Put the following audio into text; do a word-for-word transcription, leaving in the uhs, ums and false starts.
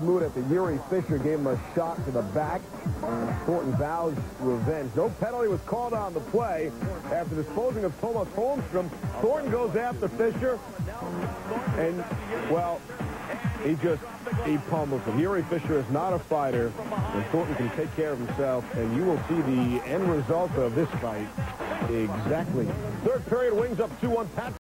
bad mood after Jiri Fisher gave him a shot to the back. Thornton vows revenge. No penalty was called on the play. After disposing of Thomas Holmstrom, Thornton goes after Fisher. And, well, he just, he pummels him. Jiri Fisher is not a fighter, and Thornton can take care of himself, and you will see the end result of this fight exactly. Third period, Wings up two one. Pat